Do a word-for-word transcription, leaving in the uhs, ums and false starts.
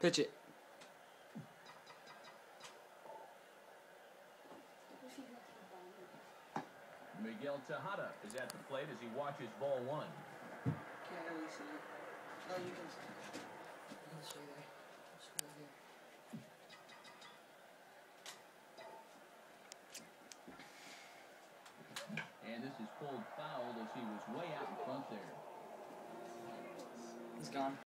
Pitch it. Miguel Tejada is at the plate as he watches ball one. Can't really see it. Oh, you can see it. You can see there. Let's go here. And this is pulled foul as he was way out in front there. He's gone.